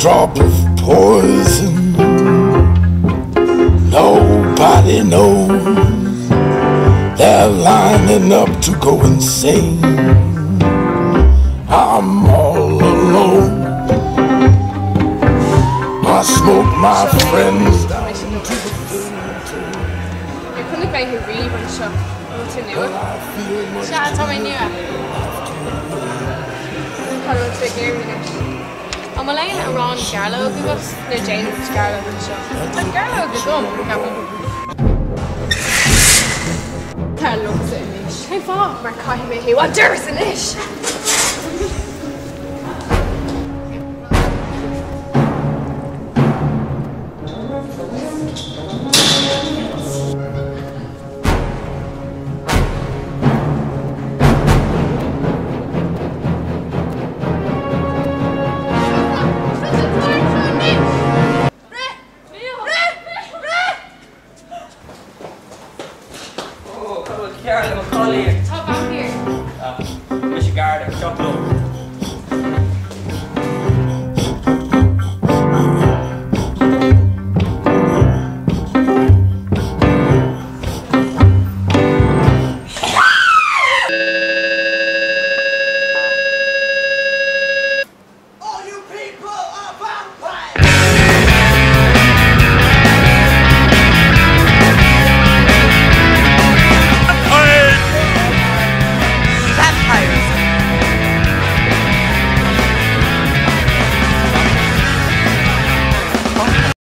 drop of poison. Nobody knows. They're lining up to go insane. I'm all alone. I smoke my friends down to the filter. Jeg kunne ikke rigtig really var så til nævnt. Så jeg tager mig ind i her. Har du til at gøre det? Og man lægger en Ron Garlow, det var sådan James Garlow så. Og Garlow det dum, kan man. Her lugter en ish. Hey far, man kan ikke med her. What there's an ish? Carol, I'm calling you. Top out here. Where's your guard? Shut up.